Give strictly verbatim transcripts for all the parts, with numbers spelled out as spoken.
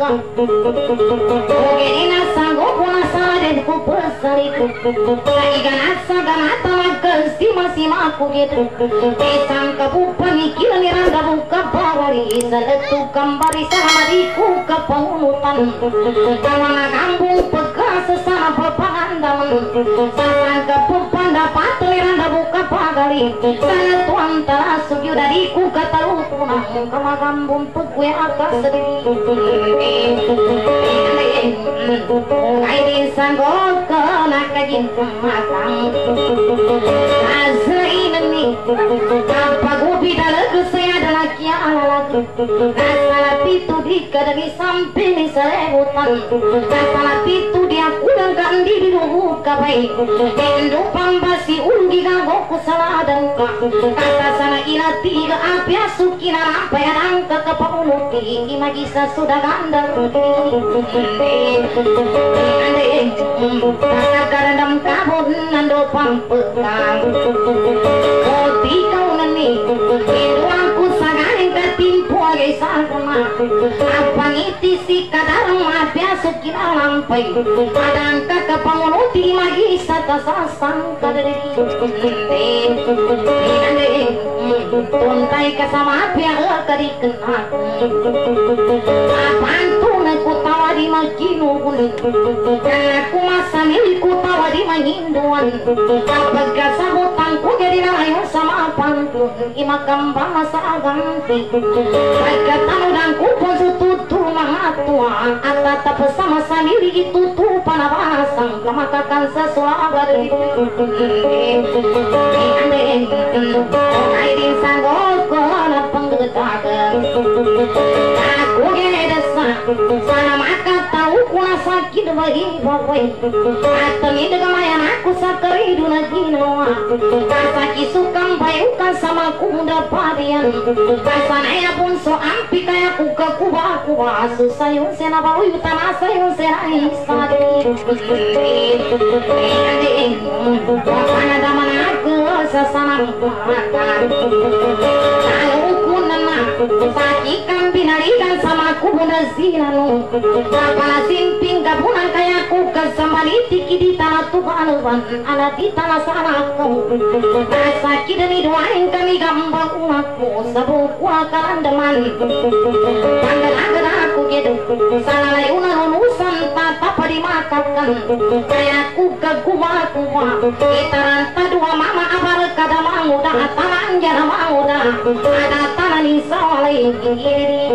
ka oge ina sanggo puna saden ku pesari kaigan asa ganata magas di masima ku gitu esang kapupani kila niranda buka bawari saletu kambari samadi ku kapangunutan kawana kambung pegas sesama pepangandaman sasang kapupanda patu niranda buka pagali saletu antara sugyo dari ku katalutunang kama kambung pegwe akas sedih Aini sanggol kena kajin kematang Azrain ini Apa gubi dalag saya adalah kia ala lagu Nasalah pitu di kadari samping serebutan Nasalah pitu dia kudang kandi di luhu kabai Endo pambasi undi ganggoku salah dan ka Kata sana ila tiga api asuki na apa yang angka kepamunuti Imagisa sudah gandar Ande Kakak karendam kabun nando pampekang Koti kau nani Indo aku sagaring ketimpu agai sarkona Apa ngiti si kadarang mafia sukira lampai Adang kakak pamunuti magisa tasasang kadari Ande Tuntai kasama pia kadi kena Apaan tuh ku tawa di maginu dan aku masa milikku tawa di mahinduan apakah sabutanku jadi layu sama pantun imakam bahasa ganti baiklah tanudangku pun sututu mangatua atata bersama samili itu tuh panabasang kemakakan sesuatu dari Aidin sanggol kona penggetakan aku gini desa sana maka tahu kuna sakit bagi bawai atau ini kemayan aku sakari duna ginoa kasaki sukam bayukan sama kuda padian kasanaya pun so ampi kayak kuka kuba kuba susayun sena bayu tanah sayun sena isadi kana daman aku sasana makan kalau kunana sakit kambing narikan sama kuda zinanu kapala simping gabunan kayak kuka sama litiki di tanah tuhan anak di tanah sana kau sakit dan doain kami gambar umatku sabuku akan deman tanggal agar aku gitu salah layunan unusan tatap dimakan kayak kuka kuba kuba kita ranta dua mama abar kada mau dah tangan jana mau dah ada tanah ni sawalai ini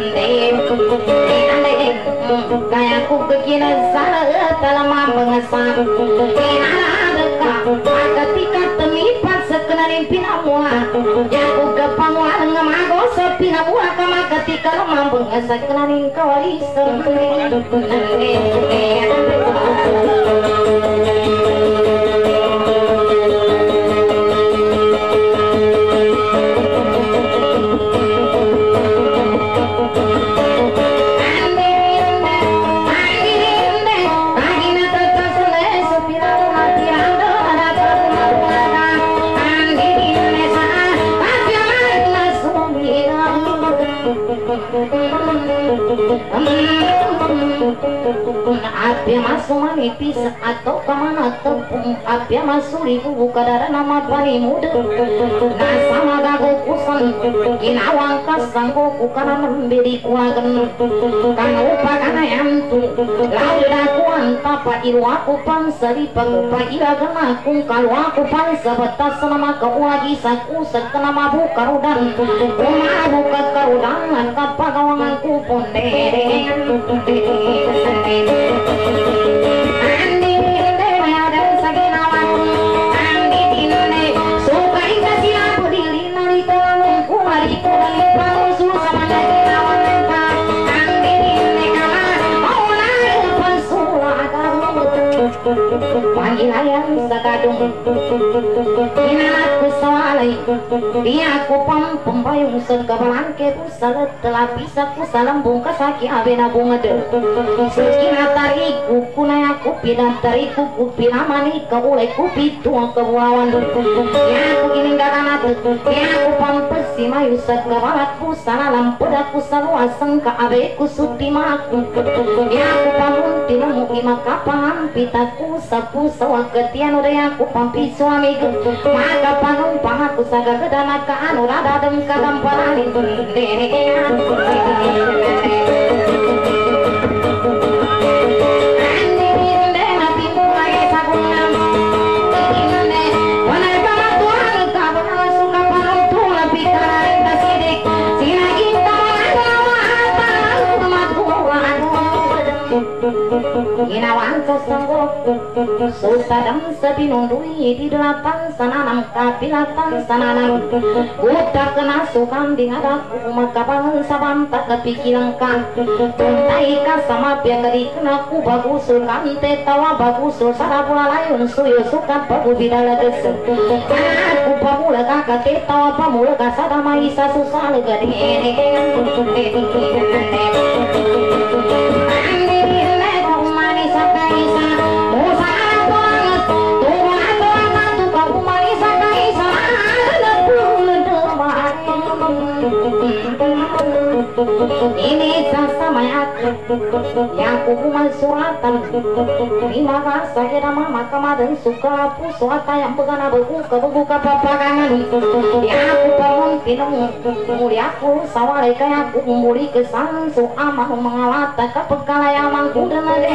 kayak ku begini salah dalam mengesam kena adakah ketika temipat sekenarin pinamua yang ku kepangwa dengan mago sepinamua kama ketika lemah mengesam kenarin kawali sendiri Apia masuk manipis atau kemana tepung Apia masuk ribu buka darah nama paling muda nah sama gago kusan kinawang kasanggo karena memberi kuagen karena upah karena yang tu lalu aku antapa ilu aku pansari pagupa iragan aku kalau aku pansa batas nama kau lagi saku sekena mabu karudan rumah buka karudan kapagawanganku pondere Pan panggilan sakadung aku sawalay dia aku pam pembayung segabalan ke ku salat telah bisa ku salambung kasaki abena bunga de sekina tariku kunay aku pinang tariku ku pinamani ka ulay ku pitu ang kabuawan ya aku gini gagana ya aku pam pesimayu segabalat ku sanalam pedaku saluaseng ka abeku sutimaku ya aku pamunti namu imaka paham pitaku sapu sawa ketian udah aku pampi suami maka panumpang aku saga gedana ka anu rada dem kagamparan itu Ginawan sesungguh susadam sepinundui di delapan sananam kapilatan sananam udah kena sukam di ngadaku maka bangun sabam tak kepikiran kan tuntai ka sama pia kadi kena ku bagus sulkan tetawa bagus sulsara pula layun suyo suka bagu bidala desu aku pamula kakak tetawa pamula kasada maisa susah legadi ini sama aku yang kukuman suratan terima kasih ya mama kemarin suka aku suata yang begana berbuka berbuka papagangan ya aku bangun pinung mulia aku sawalai kayak aku muli kesan so amah mengawat ke pekalayaman ku dan ada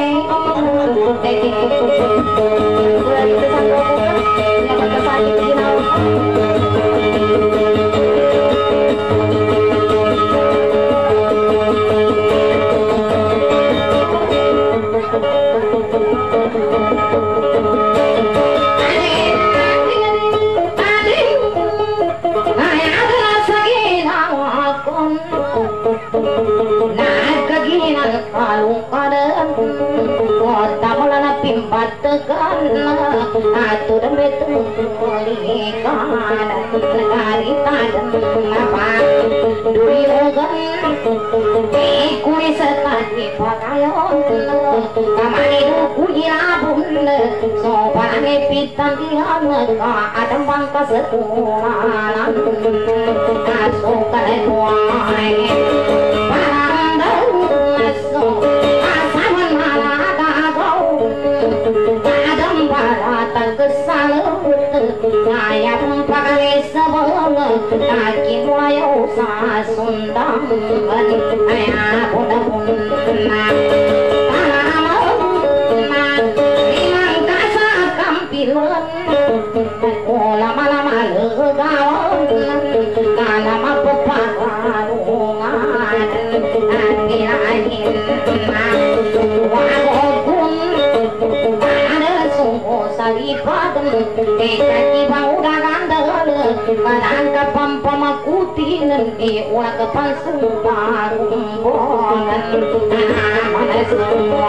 atau demi tulikan karita dan apa duri ogan ikui setati pakayon kamari duku irabun sopange pitan dihan ka adam bangka sekumanan kasukan tuai parandang maso asaman malada kau adam barata kesalut ayam pakai sebelum kaki mulai usah sundang ayah bunda bunda tanam limang kasa kampilan lama-lama legawan karena mampu pakarungan angin-angin wagogun ada sungguh salipadan kaki bang udah gandel kadang kapam pamakutin di ulah kepan sumpah rumbonan mana semua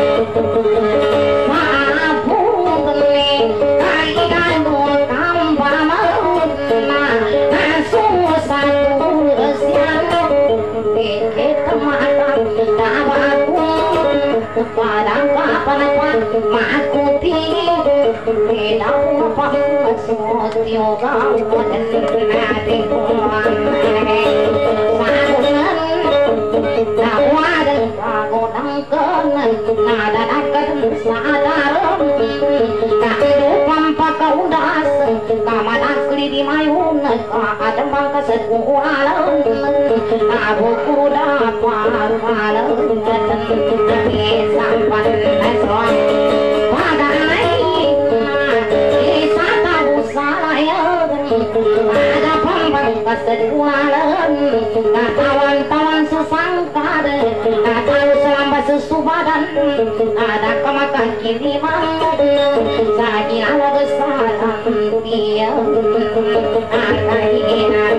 maafun kene kaki gandul kampar maut langsung satu resian dikit kematan tabaku padang kapan kapan makuti tidak apa sotio kau dan nadi kuan sabunan dawa dan pagodang kenan nada nakan sadaram kahidu pampa kau das kaman asli di mayun ada bangka sekualan abu kuda parwalan dan sampan esok padai wisata busaya ada pambang kesedualan kawan-kawan sesangka tahu selamba sesubadan ada kemakan kiriman sagi ala besaran dia ada hinan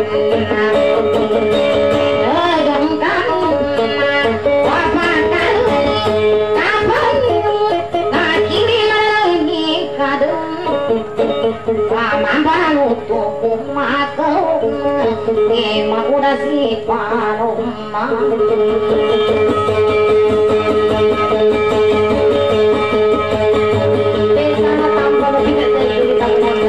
emang udah si Paloma. Desa tanpa lebih dari kita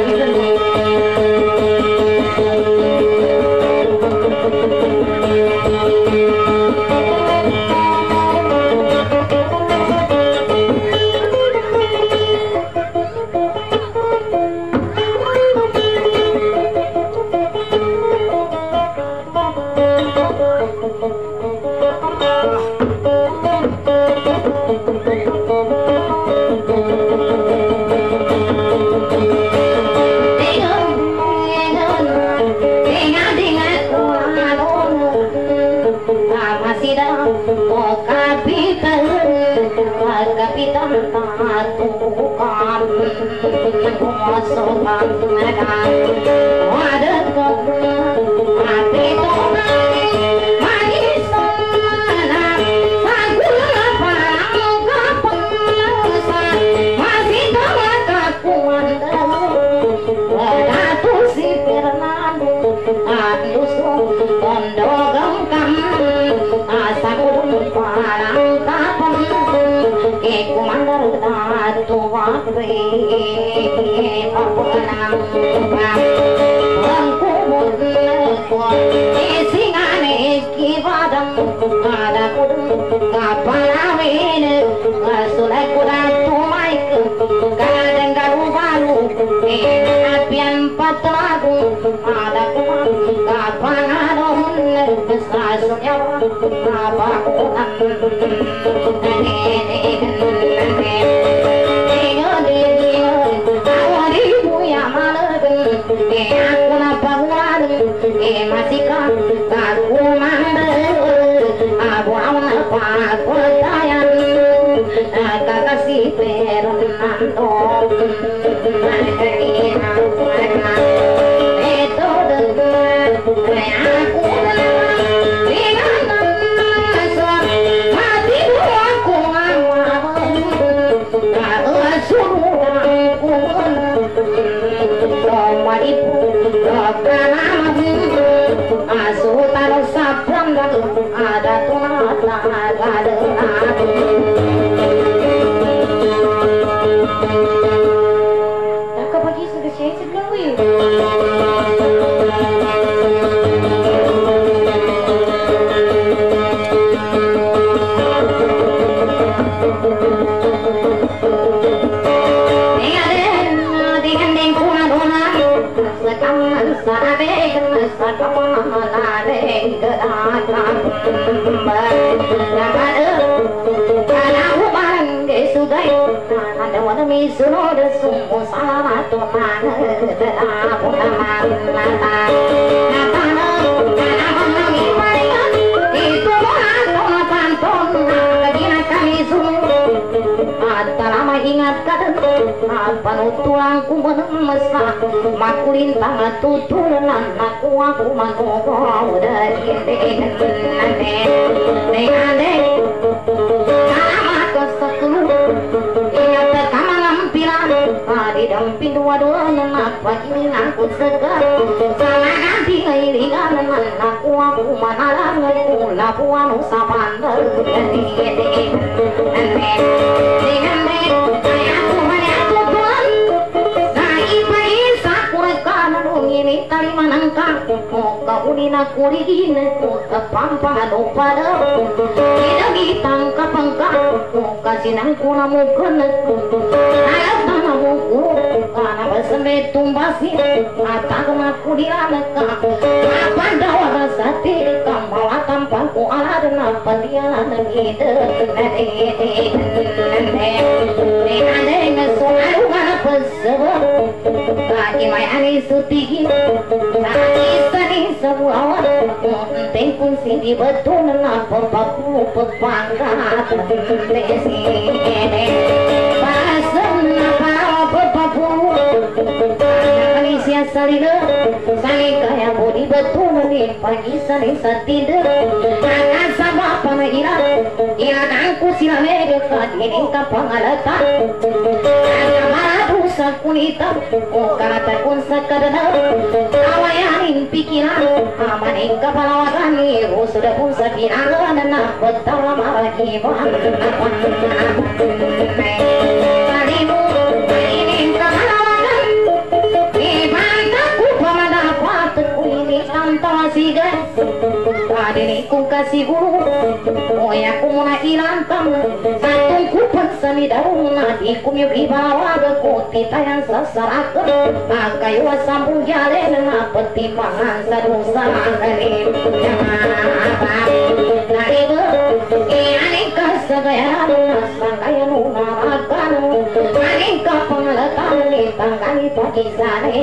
tulangku menemesah makulin tangan tutulan aku aku manogo dari dengan dengan sama kesakulu ingat pertama lampiran di damping dua-dua nenak pagi aku segar sama nanti iringan aku aku manalang aku lapuan usapan dari dengan ini tali manangka muka udina kuridina muka pampang anu pada tidak ditangkap angka muka sinang kuna muka neku ayat tanah muku karena bersembe tumbasi atau ngaku dianeka apa dawa sati kamala tampang ku ala dan apa dia nangide nade ngesuaru mana pesebab kaki mai ani suti Sani semua penting pun sini betul nak papu pepangkat desi pasang apa papu kali sia salina sani kaya bodi betul ni pagi sani satida akan sama pana ira ira aku sila mega ini kapangalata sama dosa kunita kata kun sakadana awayanin pikiran amaning kapalawagani sudah pun sakiran dan betul lagi tadimu ini kapalawagan ibantaku pemadapat ini antasiga adini ku kasih guru moya ku muna ilantang satung ku pensami daun nadi ku mi bawa bekuti tayang sasarak akayu sambung jale na pertimbangan sadosa kali nari be ani kasagaya sangkaya nuna makan ani ka pengalatan ni tangkani pakisane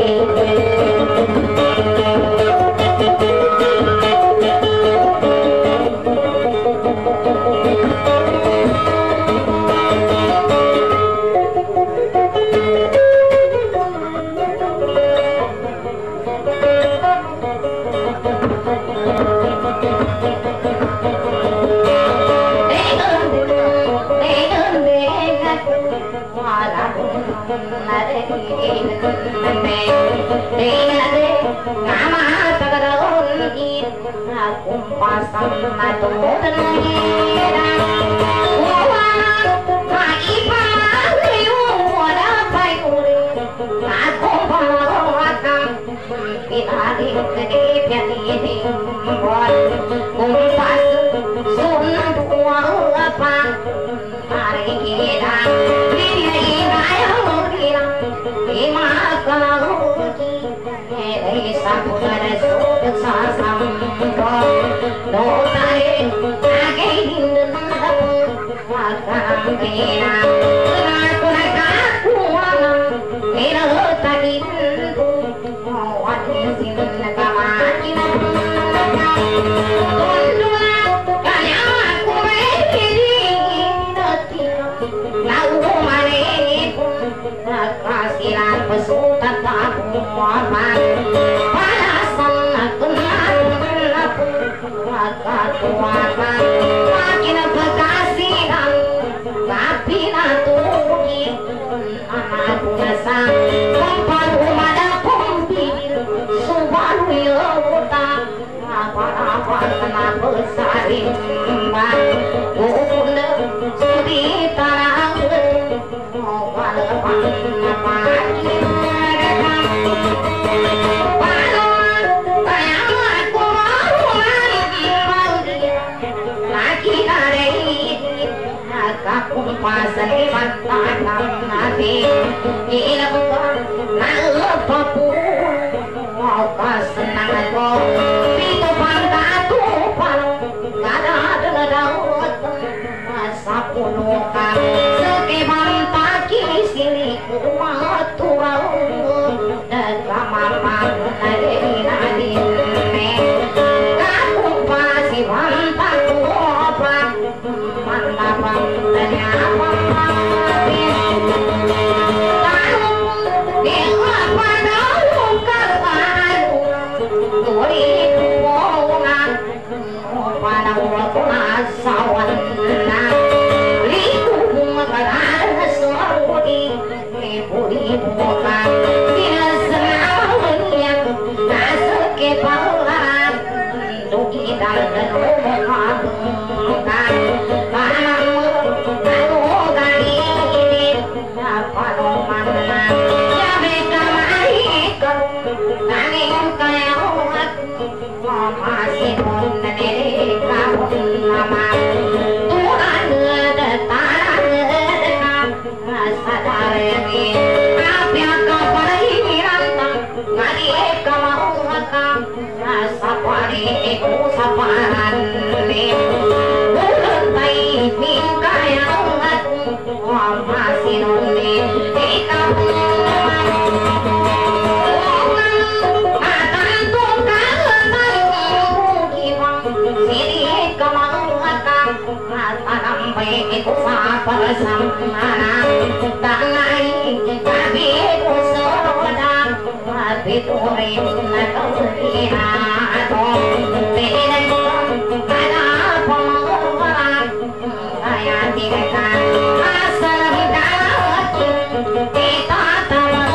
Asal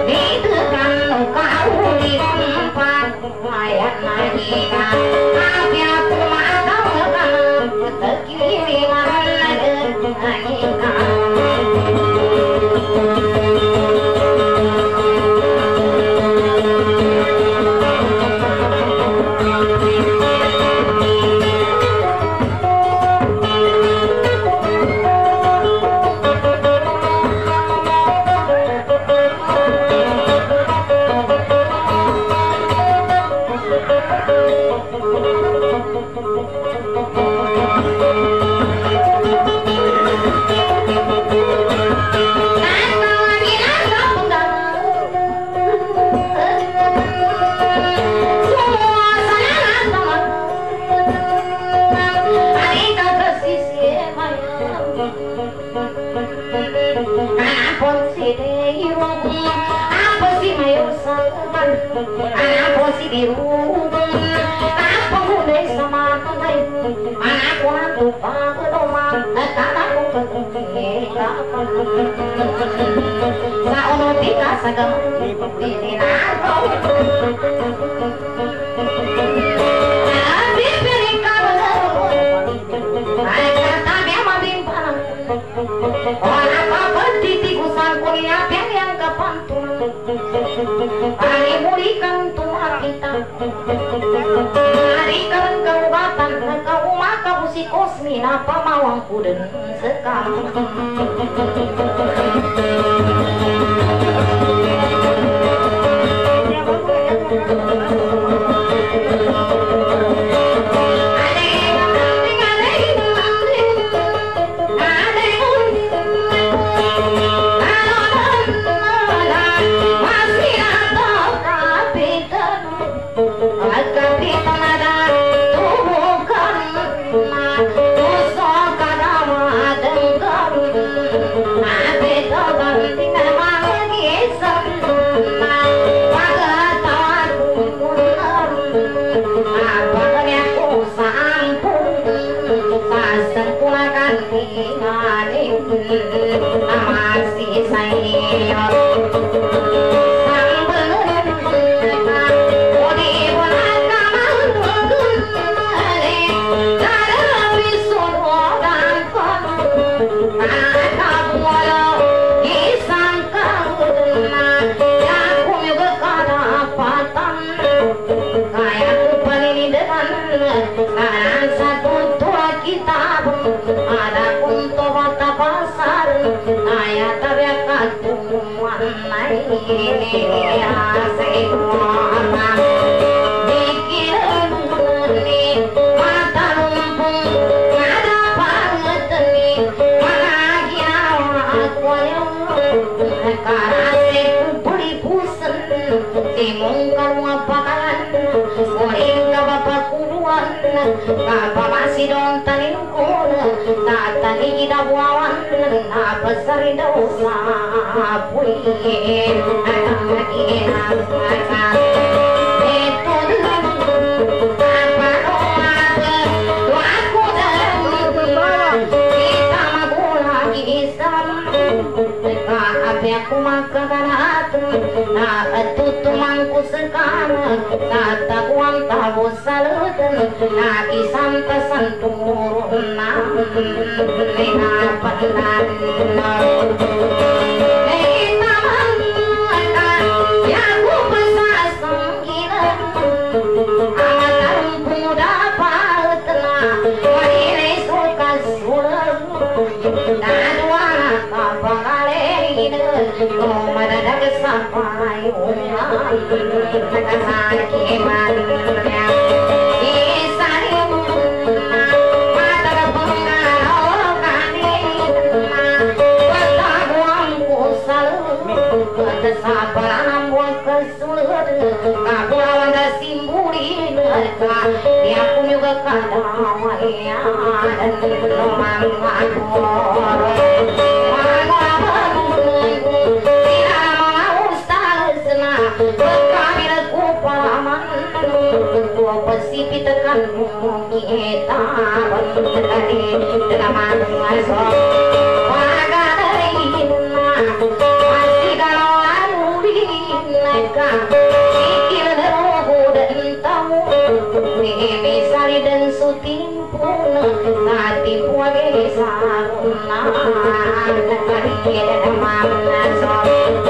Pagadain na, masih kalau lalu Misari dan suting pun Tati puage saruna Kari dan mana sok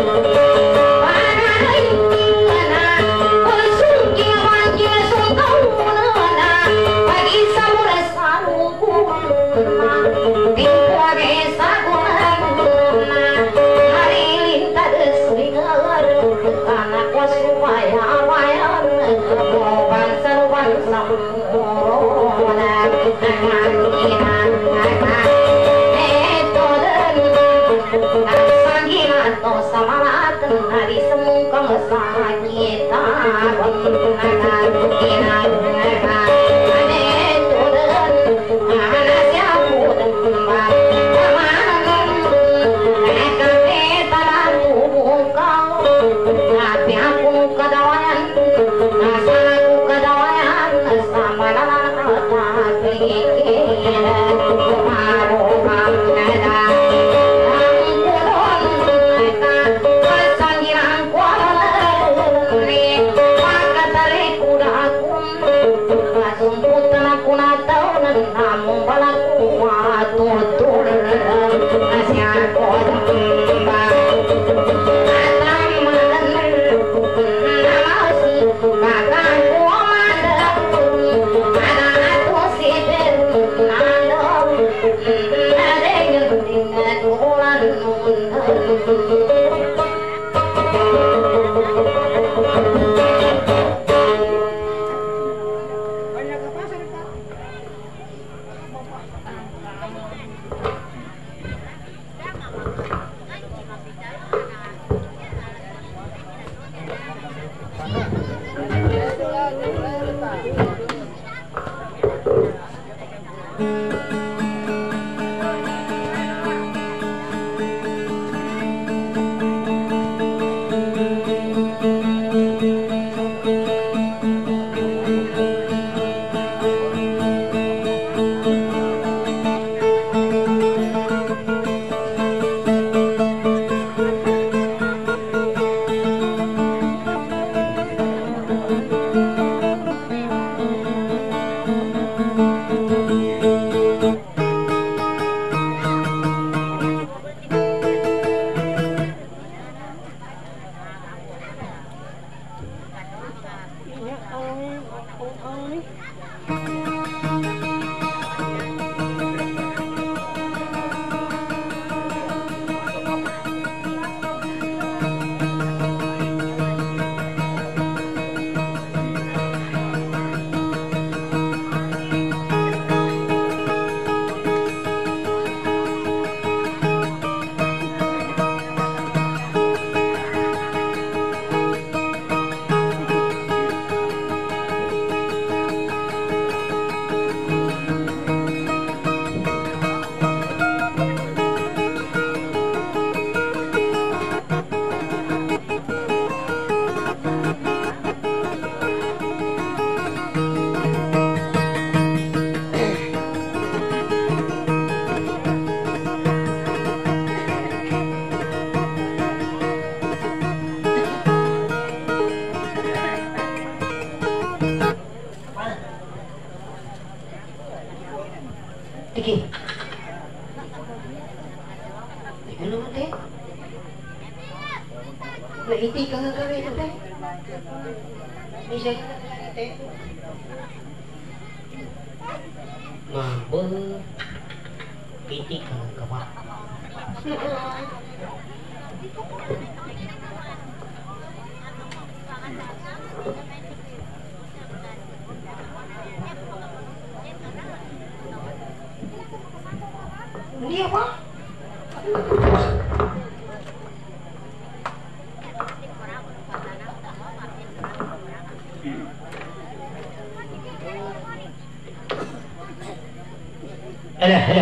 Hari semungkang sakit Diki. Diki naman teh. Naiti ka nga gawin ito teh. Bisa ka nga teh. Mambo. Iti ka nga gawa. Ini apa? Ada, ada.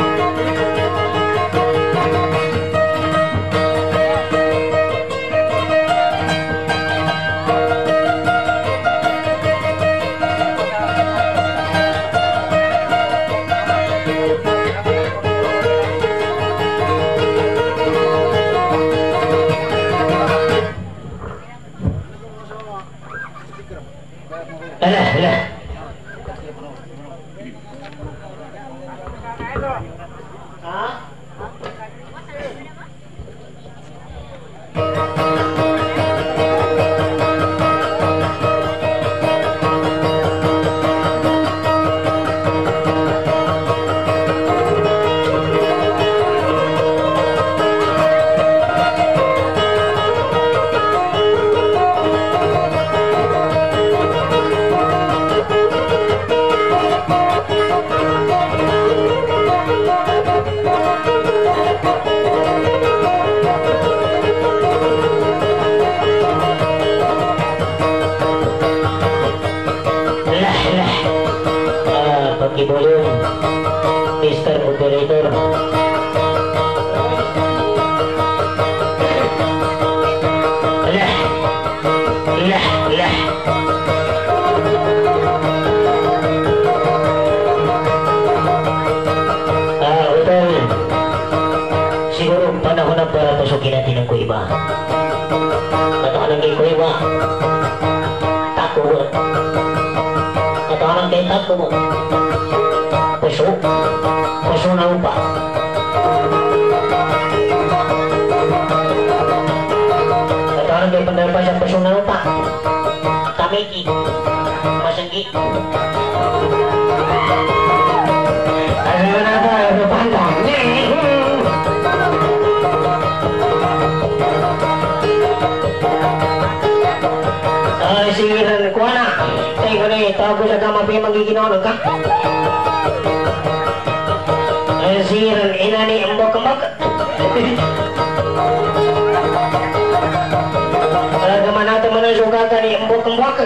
Alah, alah. Volume, Mister Operator. Lah, lah, lah. Ah, betul. Siguro panahon na para pasukin natin ang kuiba. Katahanan kay kuiba. Tako mo. Katahanan kay tako mo. Puso, puso na lupa. Katawaran kayo pandalpa sa puso na lupa. Tamiki, masanggi. Ano na ba, ano panda? Ay, sige na, kuha na. Tayo ko na eh, tawag ko sa kama pa yung magiginaw ka. Siran inani embok-embok. Kalau kemana teman suka kali embok-embok.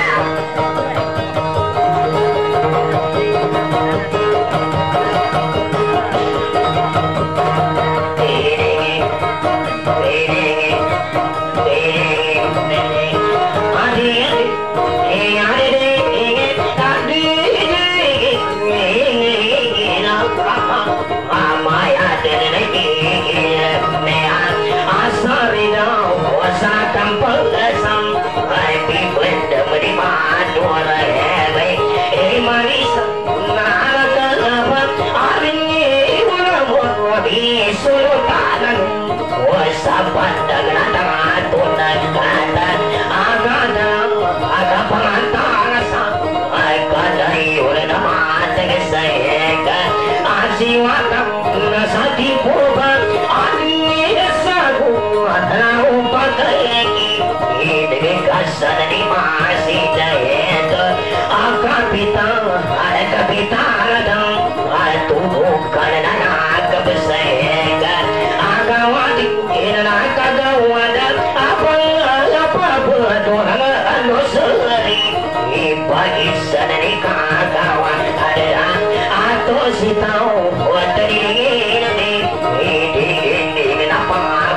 Sabat dengan tunai kata agada aga pangantasa ay kadai oleh nama tegesayeka asiwata nasati purba ani sagu atau pakayeki ini kasan di masih dayeto akapita ada kapita radang atu bukan anak kebesayeka agawati ina kagawada apa apa berdoa anu seri bagi sadari kagawan ada atau si tahu wateri ini ini ini apa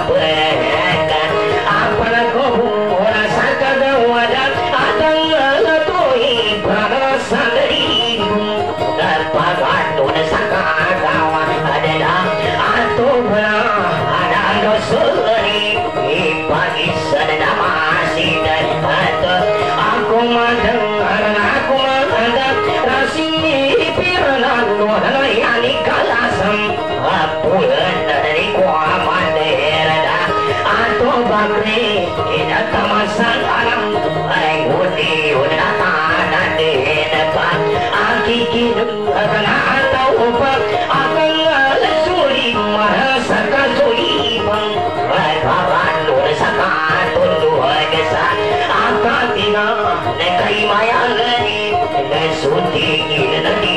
apa apa kau rasa kagawada ada atau ibarat sadari dan pagatu sakagawan ada atau ada anu seri bagi sadari masih dan aku mendengar aku mendengar rasini piranan nuhana yani kalasam apulan dari kuaman derada atau bakri ina tamasan alam ay udi udah tanah depan akiki akan atau apa akan suri merasa kasuri bang ay kawan nuhana sakatun nuhana kesan akan tina nekai maya gani nesuti gini nadi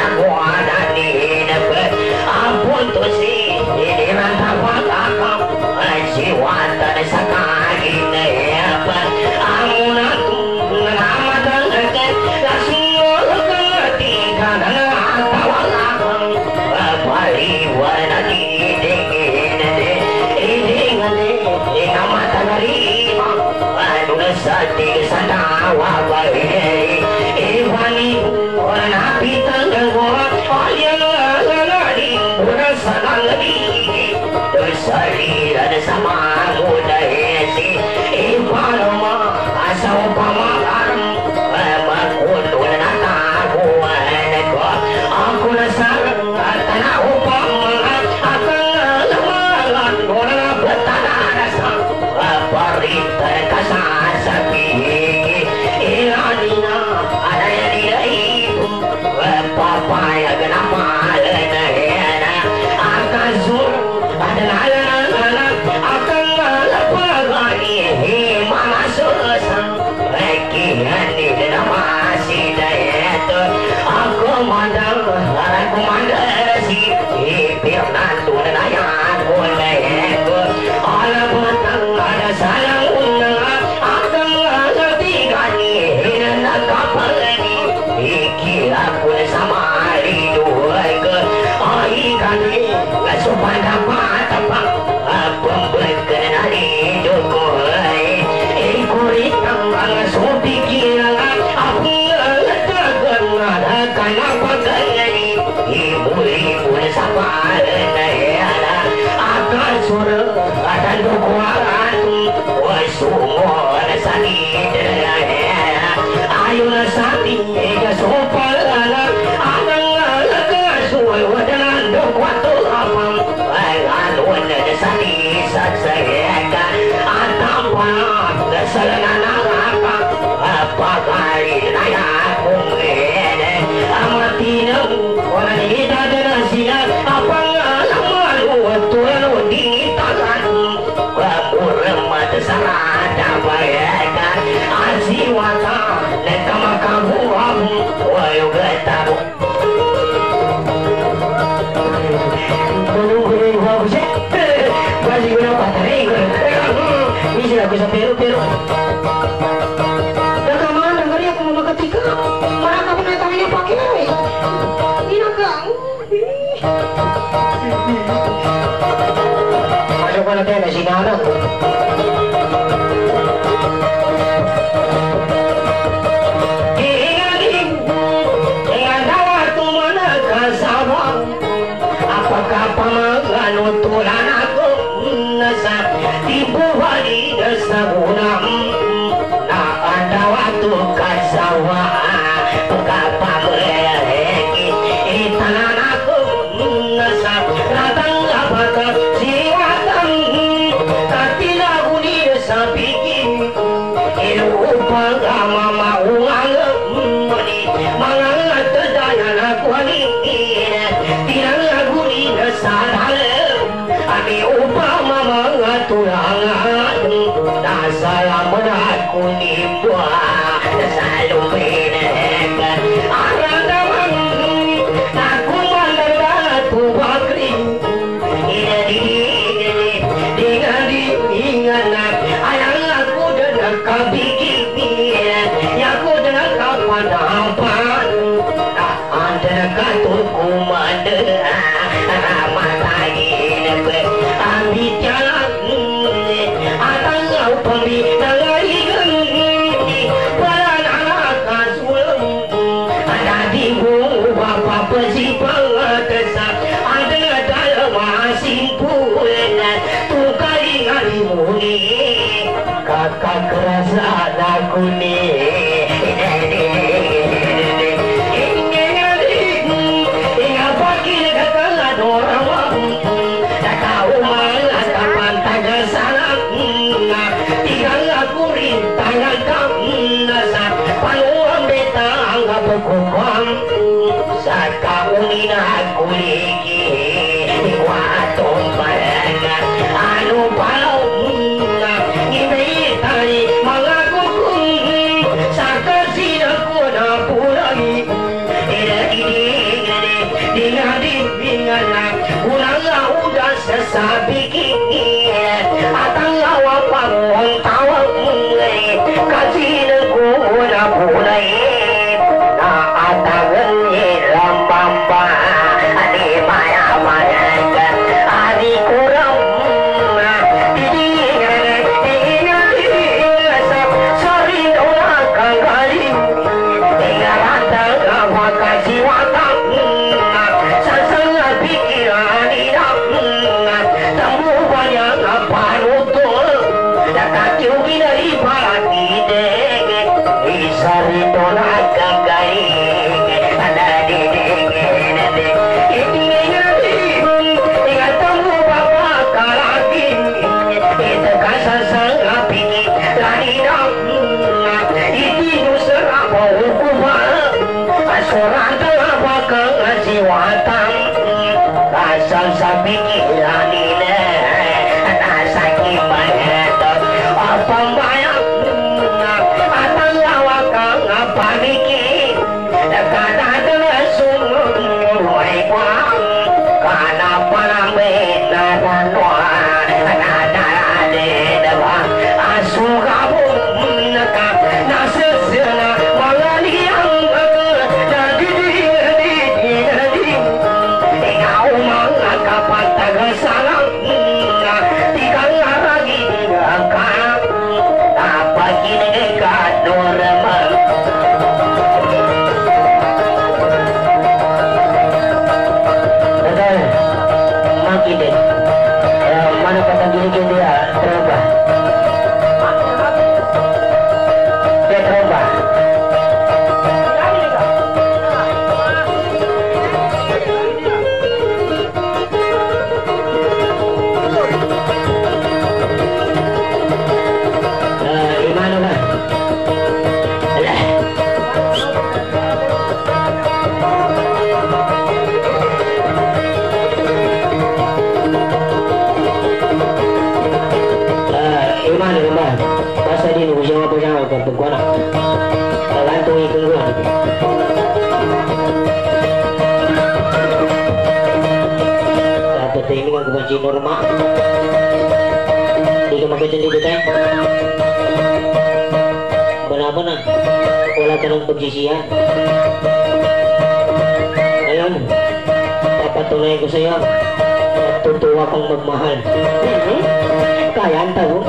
ampun tuh sih ini rantau siwatan sakagin apa amunatu ngamatan ken langsung ketika tawalakan bali warna di sati sana wabai iwani warna pitang gua ayang lagi berasa lagi bersari ada sama muda esi iwanoma asal pamalam makun nata gua neko aku nasarang tanah upama akan lamalan warna betana rasa pari terkasa sapi ilanina ada yang tidak itu papaya kenapa lena hena akan sur ada lana akan lapagani mana susah bagian di dalam masih itu aku mandang aku mandang si pirnan tuh naya aku leher ala batang ada sayang aku sama dua ke ai kali sopan dapat apa pembekan hidup gue ikurit tangan sopi kira aku tekan ada kenapa kali ibu ibu sama naya akan suruh ada dokuan wah semua ada sakit ayo sakit sopan apa kali naya aku ngene amat tinang orang kita dengan siap apa lama tuan di tangan kabur mata sarada bayaka asiwata nekama kamu abu wayo gatamu guru-guru bagus ya masih guna patari bisa aku sampai peru-peru ketika mana kamu naik tangannya pakai ini kang masuk mana teh nasi nana dengan dawa tu mana kasabang apakah pamagan utulan aku nasa tipu wali desa gunam ada waktu kasawa pekapa mereki itanan aku nasa ratang apaka siwatan tapi lagu ni sapiki ilu pagama mauang mani mangat daya aku ni tiang lagu ni sadar ani upama mangatulang saya mengaku ni buah selalu benar orang dalam aku mandang tu bakri ini dengan dengan ayang aku dengan kabiki yang aku dengan kapan apa ada katuku mandang mata ini ambil jalan atau pembina lagi peran anak kasulam ada di bapa pesipang kesak ada dalam simpulan tukari harimuni kakak kerasa aku ni Sakaunina kuliki watong balangan anu palau ngibay tali mga kukung sakasina ko na pulagi inagini dingadibingan na ulang udah sesabi kini asal sapikiran ini nasa kibanget apa bayang atang awakang paniki kata telasung luai kuang kana panambit naranwa nada ade dewa asu kabung naka nasesena malaliang jadi di di ngau manga kapan tagasalang tiga lagi ngaka apa kini kadorman Makide, mana kata gini dia terubah, dia terubah. Gimana kan? Gimana gimana? Masa di nunggu siapa siapa kartu gua nak? Gantung ikut gua. Dapat ini kan kebanci normal. Di kemakai jenis itu teh. Benar-benar. Pola tanam pegisian. Ayon, dapat tunai ko saya. Tutuwa kang magmahal. Kaya ang tawo.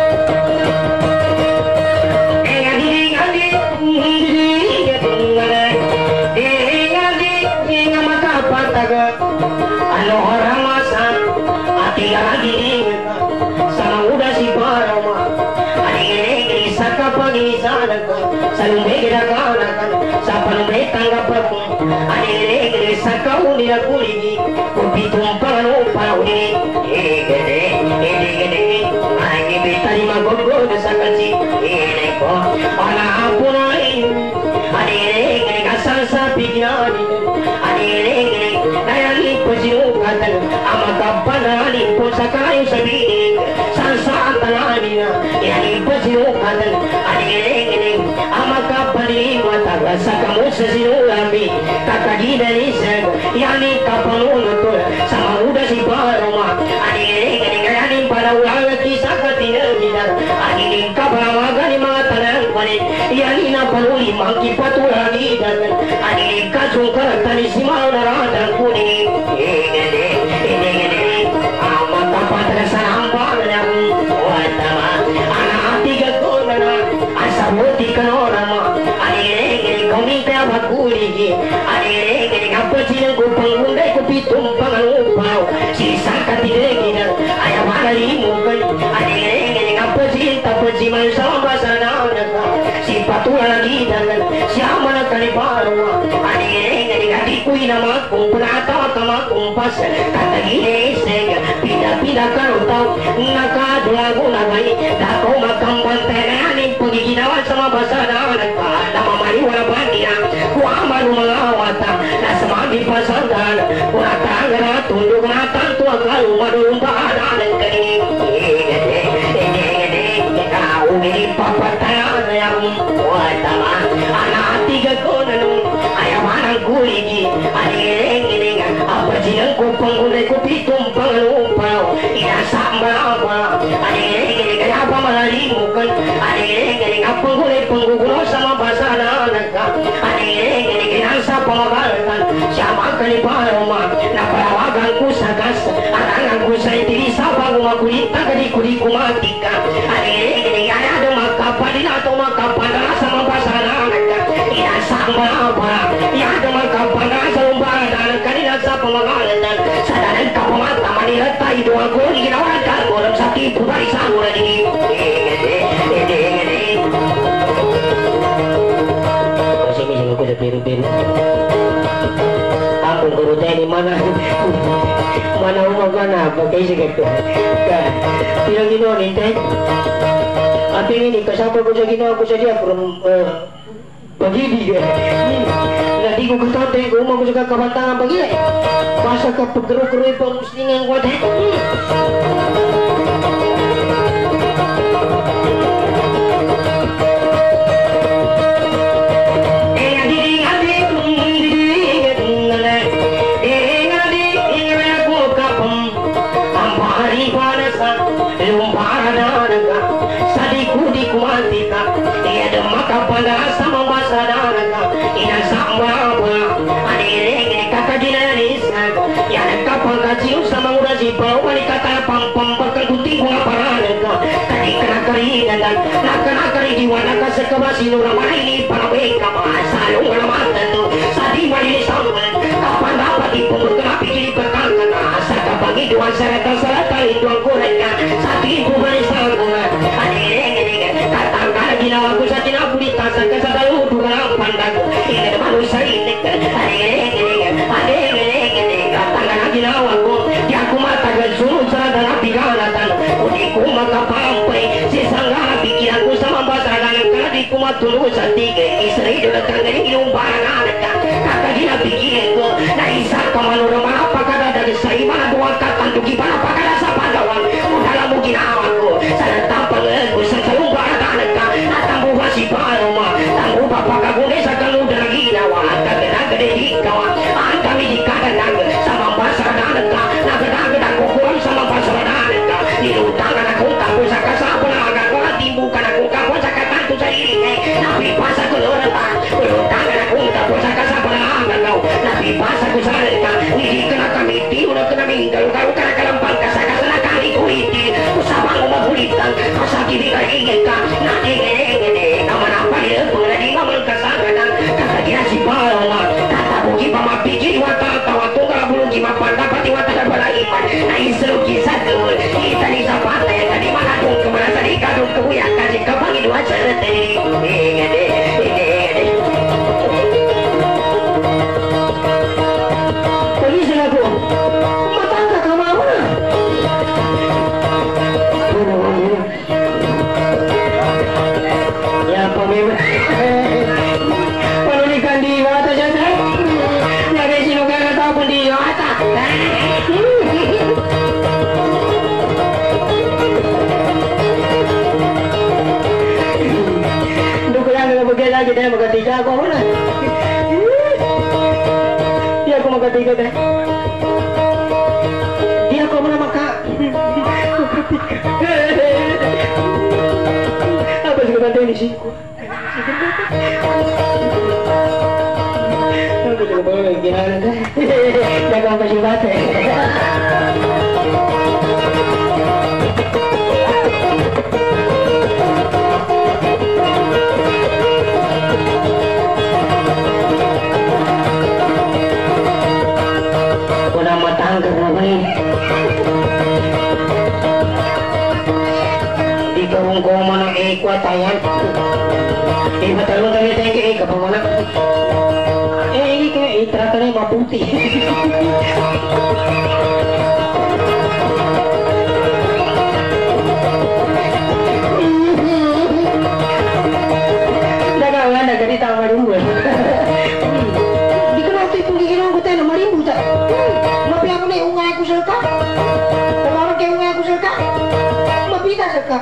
Ano orang masa ati lagi sama udah si parama ani saka pagi sana salumbe gira kana sa palumbe tangga papu ani saka unira kuligi kopi tumpano pauni egede egede ani bitari magogo sakasi ene ko ana apunai ani kasal sa pigyani ani nayani pajukatan amakapanani po sakayo sabihin sansa tanani na yani pajukatan ani amakapani mataga sakamu sa sinulami kakagina ni sag yani kapanuno to sama udah si paroma ani yani para ulanga kisah katinagina ani kapawaga ni mga tanang panin yani na paluli mangkipatulagi dan ani kajungkar tani simal naradang kuning ini ini ini amat dapat rasa hamba yang watama anak tiga kona asa muti kanora ani ini kami kaya bakuli ani ini apa sih yang kupang bunda kupitum pangalupau sisa katinagina ayam hari mukan ani ini apa sih tapi sih masalah sana si patulah lagi dan siapa nak kali baru ani ini gadi kui nama kumpulan sama kumpas kata gini sehingga pindah-pindah kalau tahu naka lagu nagai dah kau makam banteran ini pergi ginawan sama bahasa anak nama mari wala bandia kuaman mengawata nah semadi pasangan kuna tangan tunduk natan tua kalau madum badan kini kau ini papa tangan yang watama anak tiga konon ayam anak kuligi ani ini apa jiang kupang gulai kupi tumpang lupau ina sambal apa ani ini kenapa malari mukan ani ini apa gulai penggugulo sama bahasa anak ani ini kenapa pemagalkan siapa kali paroma na perawagan ku sagas arangan ku saya diri sabang makulita kadi kuri kumatika ani ini ada makapan atau makapan sama bahasa anak ina sambal apa ya ada makapan sama dan kanina sa pamagalan sadaran kapamata manila tayo doang ko ginawa ka orang sakit putari sa mula ini kasi misal ako sa piru-piru ako guru tayo ni mana mana umagana bagay sa gato pinang ginawa nintay at ini kasama ko sa ginawa ko sa dia from pag-ibig Tadi ko katante ko mo suka kabantangan begini. Masa ka pegero-gero pemuslingan kuat. Pada sama masa darah ina sama adire kakak dinalisa ya kapal kacil sama udah si bau kali kata pam pam bakal putih gua parana kali kena kari dan nak kena kari di wana kasih kebasi nurang mana ini para beka masa lu nggak mata tuh sadi mali sama kapan dapat di pemur kenapa jadi pertangkan asa kapagi dua syarat syarat kali dua gorengnya sadi bukan sama adire kata kali dinawa ku sadi aku di tasan kesadaru dua pandang ini manusia ini adire adire kata kali dinawa ku dia aku mata gesuruh sadar pigalatan udiku maka pampai sesangga pikiranku sama bahasa dan kadiku matulu santige istri dua kali ilum barang kakak gila pikirku na isa kamanurang apa kada dari saya mana dua kata tuki mana apa kada sapa gawang dalam mungkin awanku sana tampang aku selalu barang atang buah si paroma tangguh bapak kagune sakalu dari nawa kakak gede di kawan kami di kadang sama bahasa dan naga-naga kukulang sama bahasa dan dilutangan aku kamu saka sapa naga kau timbukan aku kamu saka tantu sendiri tapi pas aku loratan lutangan aku kamu saka sapa naga kau tapi pas aku sadarkan ini kena kami tiur kena minggal kau kena kalampang kasaka sana kali kuiti usabang umabulitan kasaki bikahingan na ege kaman apa dia pengadi ngamal kasaka dan kata dia si bawa kata buki pamapiki wata tawatu kalau belum kimapan dapat wata dan balaiman na isru kisah tuh kita di sapata yang tadi mana tuh kemana tadi kadung kebuyak kasih kepangi dua syarat ini ege ege polisi aku mata angka kamu apa ya pemimpin penulikan di wata jasa ya guys ini gak tahu pun di wata duk yang gak begitu lagi deh magatiga ako mana dia ako magatiga deh dia ako mana maka apa sih kata ini sih aku juga boleh gimana deh jaga apa sih bate udah matang ke ngapain di kawung ko mana eh kuat tayan eh betul betul tadi tadi eh ke mana eh ini kayak eh terakhirnya mah putih dah kawan dah jadi tahu marimbu dikenal tu pun gigi orang kata nama marimbu tak mapi aku ni ungai aku selka kalau orang kayak ungai aku selka mapi tak selka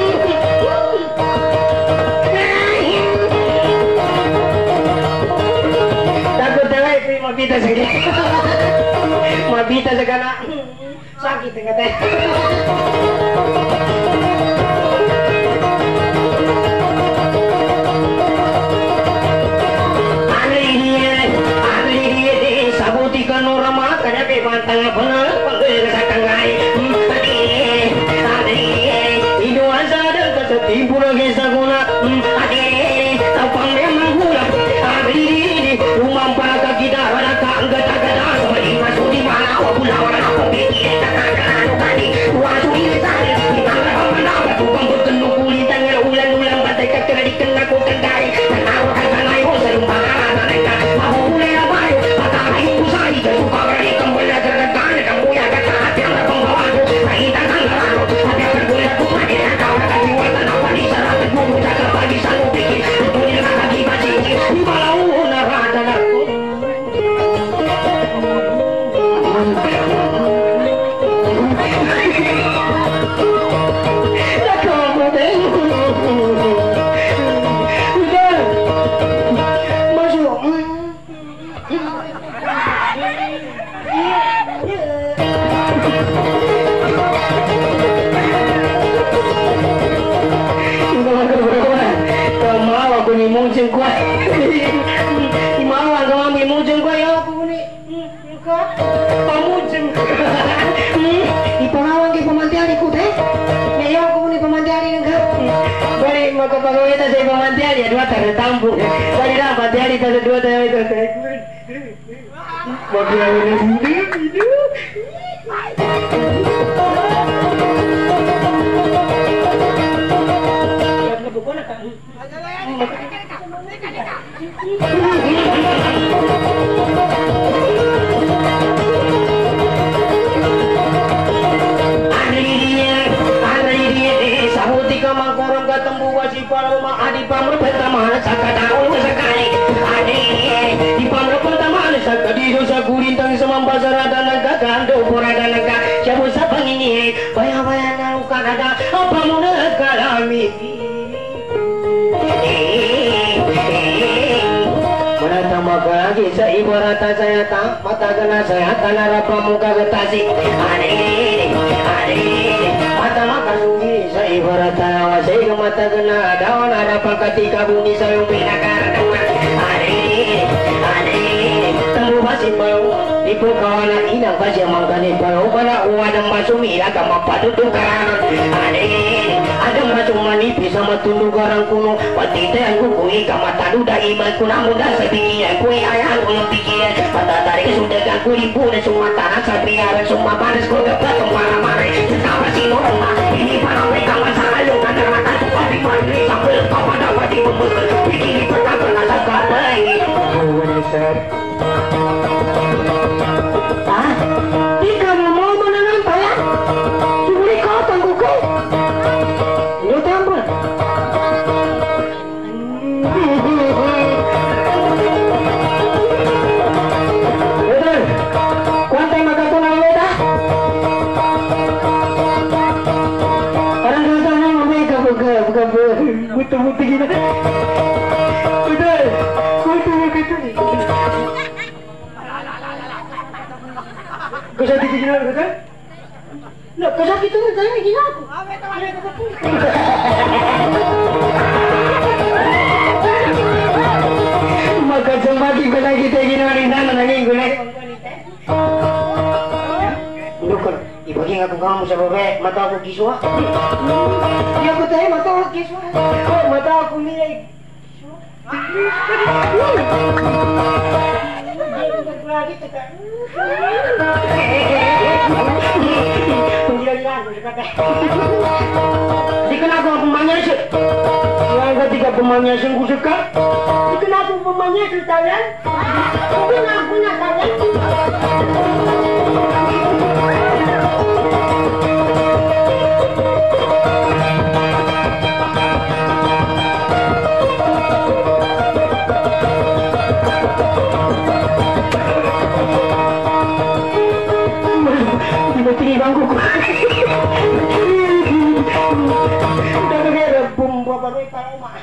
takut dewek tu mapi tak selka mapi tak selka nak sakit kata sabuti orang mah kada pe bantang benar panggil sakangai adi adi idu azada kasati pura gesaguna adi tapang memang gula adi rumah para kita pada angkat angkat seperti masuk di mana wabula wana apa pikir kakak kadi wasu ini saya di mana mana tukang berkenu kulit tangan ulan-ulan batai kakak dikena ku kendai dan awak kanai ho serumpana mereka mau mulai apa ibu saya suka berani kembali terdekat kamu yang kata hati yang pembawa aku kita kan lalu hati yang berguna aku pada kau akan diwatan apa di sana terbunuh jaga pagi selalu pikir terima kepegawaian saya pemantian ya dua tanda tampung. Tadi dah pemantian di tanda dua tanda itu. Bagi yang ini hidup. Mangkorong ketemu wasi paloma adi pamur pertama sakadaul sekali adi di pamur pertama sakadi dosa gurintang semambasara dan naga gando porada naga siapa sapang ini bayang-bayang nalukan ada apa muna kalami Menata maka lagi seibarata saya tak mata kena saya tanah rapa muka getasi adi adi mata maka sungi seibarata wasai ke mata kena daun rapa ketika bumi sayung binakar adi adi temu basi mau ibu kawana inang basi mangkani pau pada uadam masumi laga mapadu tukaran adi ada macam manipis sama tunduk garang kuno patite aku kui kamata duda iman kuna muda sepikiran kui ayah aku yang pikiran mata tarik sudah ganggu ribu dan semua tanah sabriara semua panas kau dapat marah-marah kenapa sih normal ini para mereka masalah lu kadang mata tu pati mandi sambil kau pada pati membekal pikir pertama nasa katai oh besar ah jika mau menanam payah curi kau tangguh kau lu tampil betul kuantai maka tu nama beda orang rasanya mereka buka buka buta-buta gini betul kuantai maka tu ni kau sakit gini betul loh kau sakit tu saya gini aku maka semakin kau sakit gini orang sana lagi guna Dukun, ibagi aku kamu sebab mata aku kiswa. Dia aku tahu mata aku kiswa. Oh, mata aku nilai. Lagi tekan. Pengiran aku kata. Dikenal aku pemainnya sih. Yang ketiga pemainnya sih aku suka. Dikenal aku pemainnya sih kalian. Mungkin aku nak kalian. Tinggi bangku ku. Dah kira bom berapa roi kalau mak.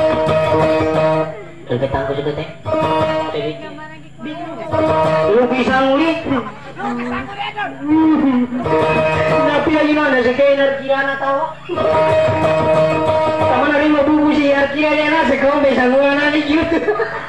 Dekat tangku juga teh. Lu bisa nguli. Tapi lagi mana sekian kirana tahu. Sama nari mau buku sih kirana sekarang bisa ngulana ni gitu.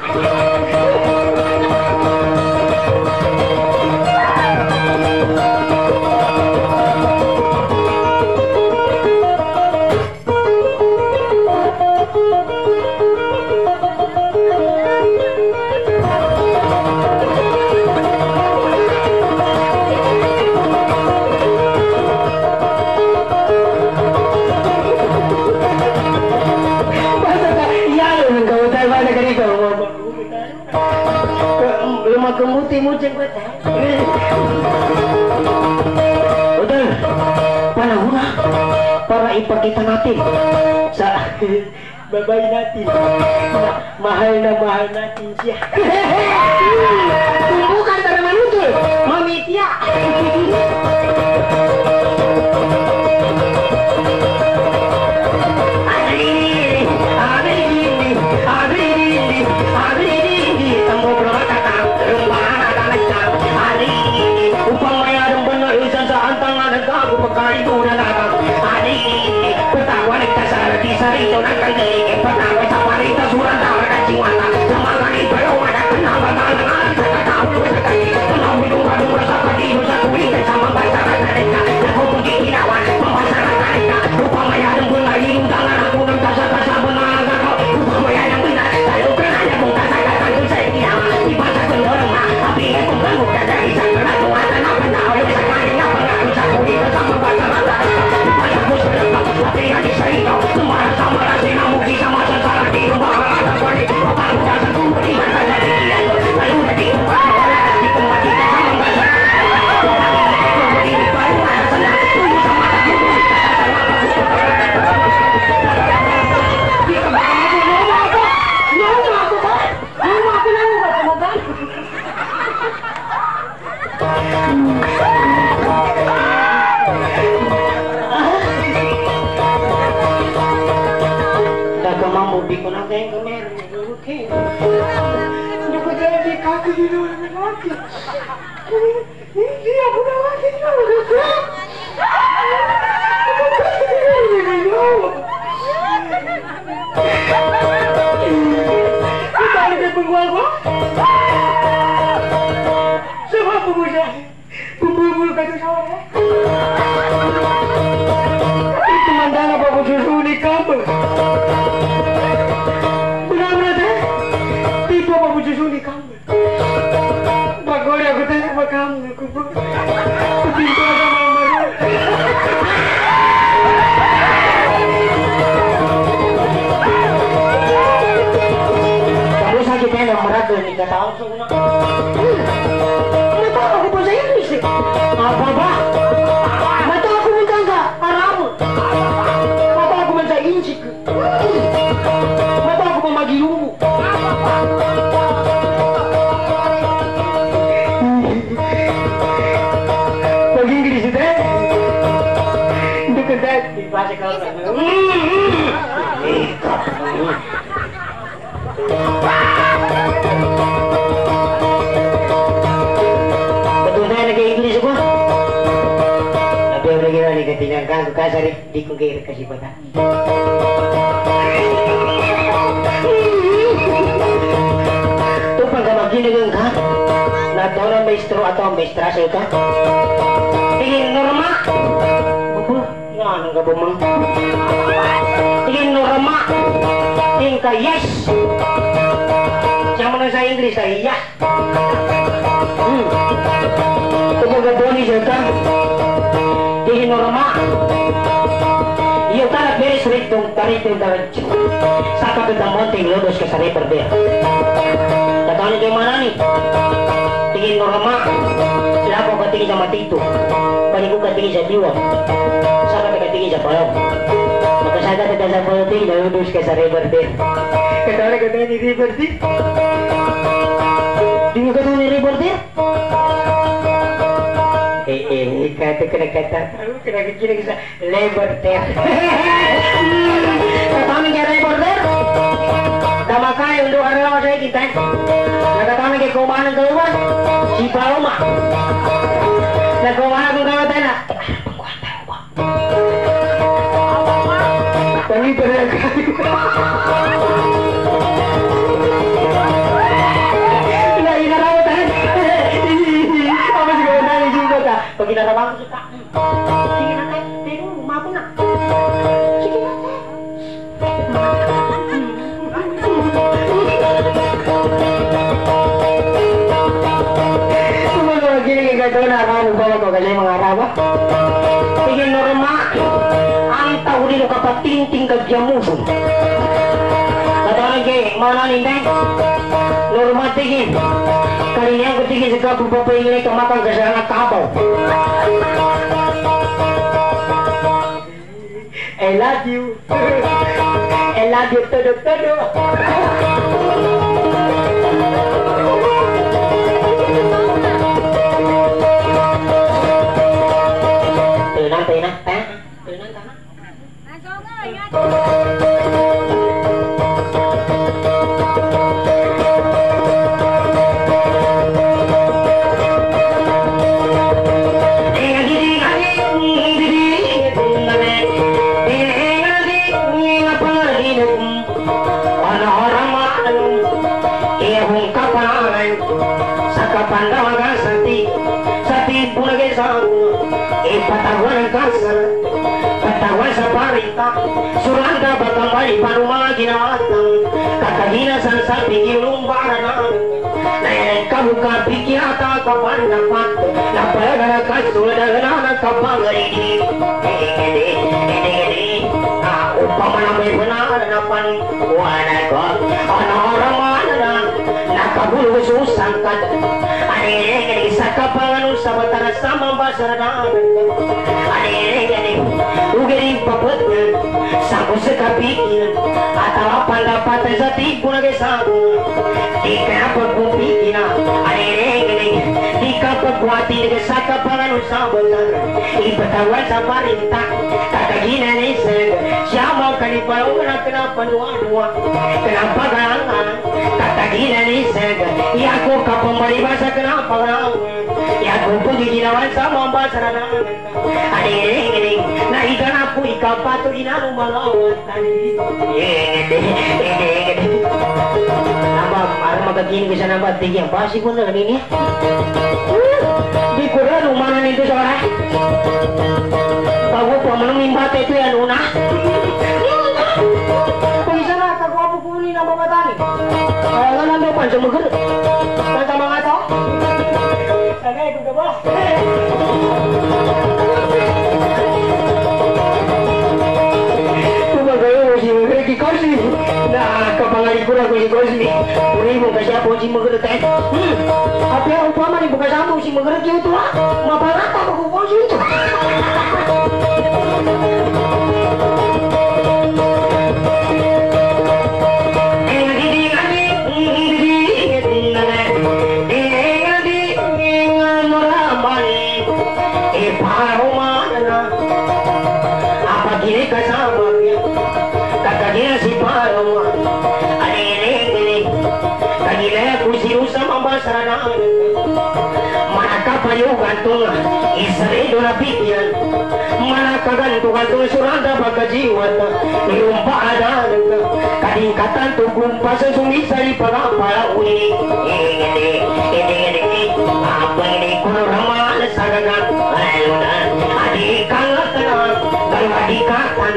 Kemuti-muti gue teh. Betul. Panahuna para ipar kita nanti. Sa babai nanti. Mahal na mahal nanti sih. Tumbukan tanaman itu. Mami Tia. Sarito na kaldei ke pertama saparita suranda kacing mata samangani belum ada kenapa tangan sakau sekali kalau minum minum rasa padi rasa kulit sama bahasa mereka aku pergi kirawan bahasa mereka rupa maya dan bunga hidup tangan aku dan kasa kasa ubi ko na kayo kamera. Okay. Hindi ko jadi kaki di luar lagi. Hindi ako na lagi di luar lagi. Kita lagi pengual ko? Siapa pengusaha? Kumpul-kumpul kata saya. Itu mandala bapak susu di kampung. Benar-benar deh. Tipe bapak susu di kampung. Bagol aku tanya sama kamu. Pintu ada mama. Kamu sakit ya nomor satu nih kata langsung. Mata aku bahasa Inggris nih. Apa pak? Mata aku minta enggak Arab. Mata aku minta incik. Mata aku membagi lumbu. Bagi Inggris itu deh. Itu kedai di bahasa kau. Betul na nag-English ako. Nabi ang lagi na ni katinang kang kasari di ko kayo kasi bata. Tupang ka magkinagang ka na ito ng maestro at ang maestra sa ito. Tingin norma. Opo, yan ang kabumang. Tingin norma. Tingin ka yes. Siya mo na sa English ka yes. Hmm. Kumbaga boni siya ka. Tingin norma. Iyo ka na very sweet tong taritong taritong. Saka ka damonting lodos ka sa river there. Tatawin kayo mana ni? Tingin norma. Sila ko katingin sa matito. Panigo katingin sa diwa. Saka ka katingin sa palaw. Magkasaka ka sa palating lodos ka sa river there. Kedai kedai di river sih. Di mo ka ni river there? Eh, eh, kata kena kata, kena kecil lagi sa labor there. Katawin kaya labor there? Tama kayo, untuk araw saya kita. Nakatawin kaya kumahan ka uwan, si Paloma. Nagkumahan kong kawatan na. Tapi pada kali. Nah, ini rawatan. Apa sih kau tanya juga tak? Pagi dah bang suka. Sige na tayo, pero umabot na. Sige na tayo. Semua lagi ni kata nak kamu bawa kau kasi mga Araba. Sige norma. Ang tao dito kapatinting kagyamuson. Katawin kay mana nintay? Norma tingin. Kalinya ko tingin sa kapupapay nila kamakang kasarang kabaw. I love you. I love you todo todo. Tenang, tenang, tenang. Tenang, tenang. Patawan ang kasal, patawan sa parita, suranda batambay panuma ginawatang, kakaginasan sa pigilong baranan, nayan kabuka pigyata kapandapat, napalaga na kasuladagan na nagkapangaridi, hindi, hindi, hindi, upang manamay pananapan, wala ko, ano raman na, nakabulong susangkat, ani sa kapanganon sa batara sa mambasaradan, ani ugering papatnya sampo sa kapikil atawa pandapatan sa tipo na kesabu di kapag bumpikin na ani di kapag buhati na sa kapanganon sa batara ipatawan sa parinta kakaginan isan siya mga parang kenapa dua-dua? Kenapa gangan? Kata gila ni sega. Ya ko kapamari basa kenapa gangan? Ya ko pun diginawan sama basarana. Aning-aning na ikan aku ikaw pato ginano malawan tadi. Napa marang magaging bisa napa tigyan pasi ko na ini. Di ko rin umanan ito sa kara. Bago po manumimbat ito yan una. Kung isa na kagwapo po ni na mamatani. Kaya nga nando pa sa magal. Kanta mga to. Sagay ko ka ba? Tumagayo mo si Magal ki Cosby. Nakapangalipura ko si Cosby. Puri mo kasi ako si Magal tayo. Hmm. Api ako pa man ibukasama si Magal ki ito ha. Mabarata ako po si ito. Gantung isri dola pikiran mana kagantung-gantung suranda bagajiwat lumpa ada kadingkatan tugum pasang sumisari para para uni ini ini ini apa ini kuno ramal sagagan ayuna adik kangat tenang kalau adik katan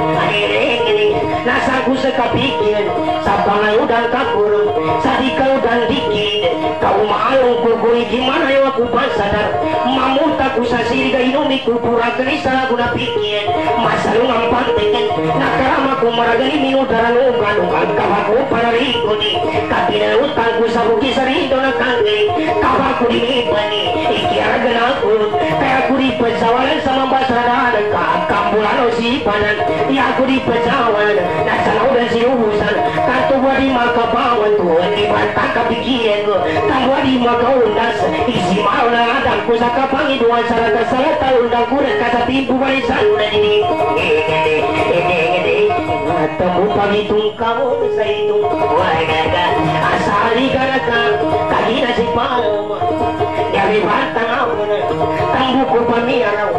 ini ini nasa ku sekapikiran sabangan udah kakurung sadika udah dikit kau malung kurgui gimana yang aku sadar mamuta ku sasiri ga inumi ku puragani salah guna pikir masalung ang pantengan nakarama ku maragani minudara nungan nungan kawaku parariko di kapina utang ku sabuki sarindo na kangli kawaku dinipani ikiaragan aku kaya ku dipesawalan sama basaradan ka kambulan o sipanan ya aku dipesawalan nasalaw dan sinubusan katuwa di makabawan tuwan di bantang kapikiran ko tangwa di makaundas isi mau na adam ku sa kapangiduan sarata salata undang kuret kasa timpu barisan udah ini ini ini ini temu pagitung kamu sa itung wagaga asali karaka kagina si palom dari bantang ako na tambuko pamiyaraw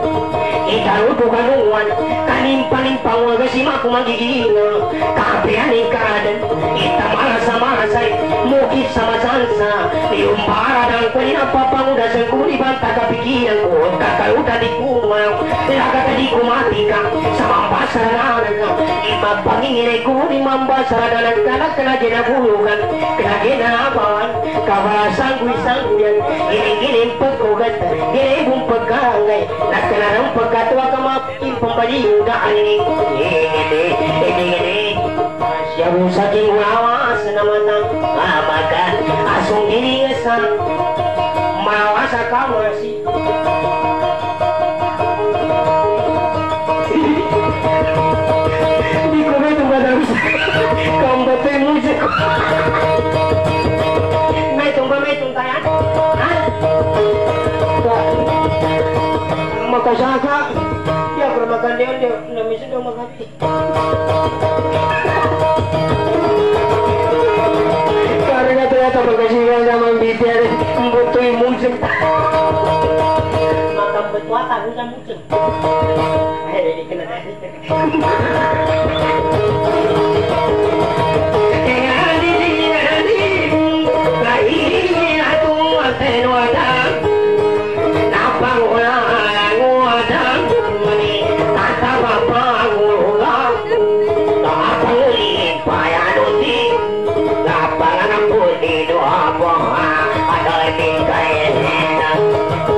ikaw tukanuan kanim-panimpang waga si maku magigino kapian ikadan itamasa-masay mukit sama sansa yung paradang ko ninapapanguda sa kuri banta kapikinan ko kakaluda di kumaw ilaga ka di kumatika sa mambasaranan ka imagpanginginay ko ni mambasaranan kanak ka na ginabulugan kena ginabawan kabasangguy-sangguyan gining-gining pagkugat ginibong pagkangay nagkanarang pagkatuwa ka mapikin pambaliw daan ini ini ini ini siyabu saking lawas na matang amagan asong giningasan mawasa ka masih di ko may tumbadang kambatay musik may tumba may tungkayan ha? Makasaka ya permakan dia dia nami sudah makan karena ternyata berkasihan sama bibiar butuh musik makan betua tak usah musik eh ini kena tadi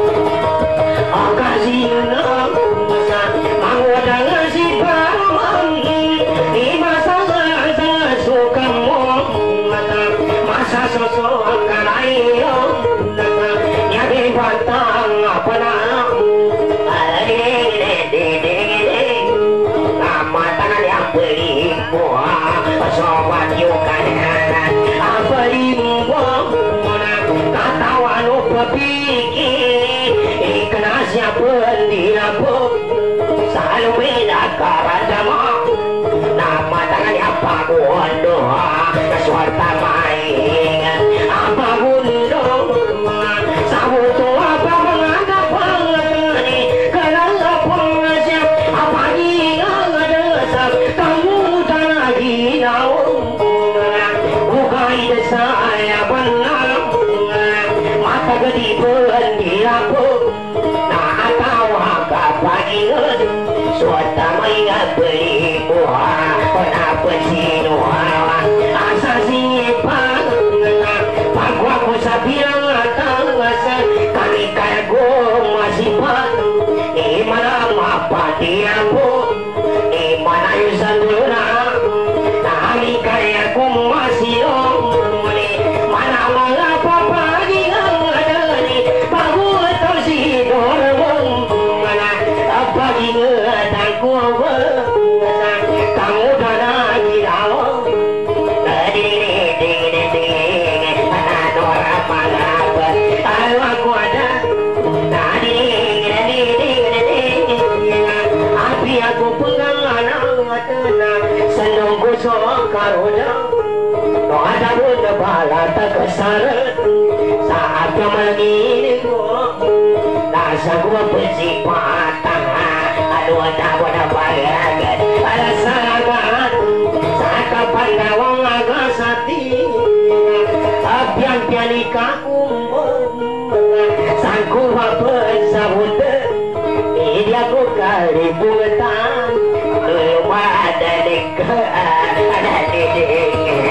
Kasih na, manguadang si Paman saya benar mata gede berdiapu nah tahu agak pagi suata maya beli buah pernah pensinuan asa sipan pagu aku sabilang atangasa kami kaya go masih pan di mana apa diapu di mana yusan dulu nah kami kaya ku masih omoni mana mengapa pagi ngadani pagu atau si dorong mana pagi ngadang ku kamu dah kirawo tadi ding ding ding ana dora malapa aku ada tadi ding ding ding api aku pegang anak tenang senungku sok karunya no ada pun bala tak kesal saat kemangini gua rasa gua benci patah aduh ada pada bayangan ada sangat saat kapan dawang agak sati apian pianikaku sangku apa sabut ini aku kali buatan belum ada dekat ada dedek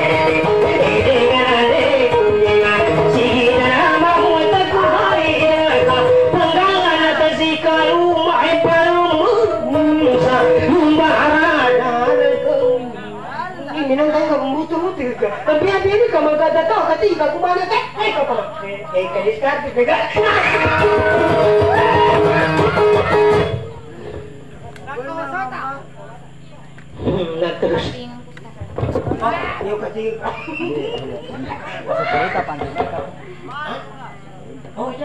tapi apa ini kamu kata tahu ketika aku balik eh eh apa eh kadis kartu pegang nah terus yuk kasih oh iya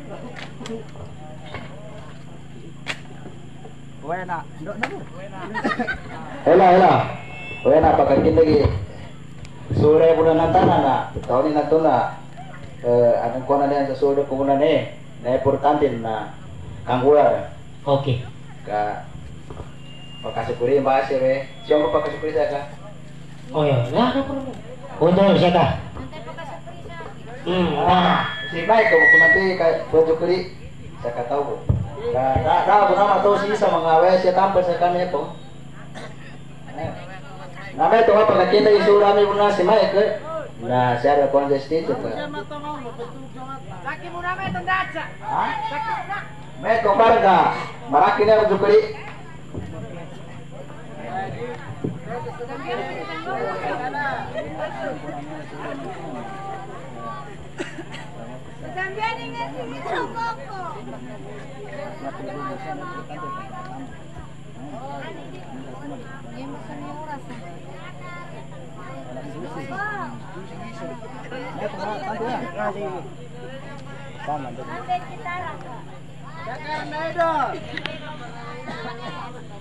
Wena, ndok nabo. Hela hela. Wena pakakin lagi. Sore bulan nantana na. Tahun ini natuna. Eh, anong kona niyan sa sore kumunan eh. Na importante na kanggular. oke Ka pakasukuri bahasa we. Siapa pakasukuri saya ka? oh ya nah ada problem untuk siapa hmm nah Si Mike ko kung nanti kay pakasukuri saya ka tahu ko. Ka da da ko na to si sa mga we siya tampal sa kanya po. Namanya tuh apa kita isura mi muna si Mike. Nah, saya ada konsisten juga. Laki mo na may tandasa. Hah? May kumpara ka. Maraki na ako jukuri. Sambianin nga si Mito Coco. Sama. Sampai kita rasa. Jangan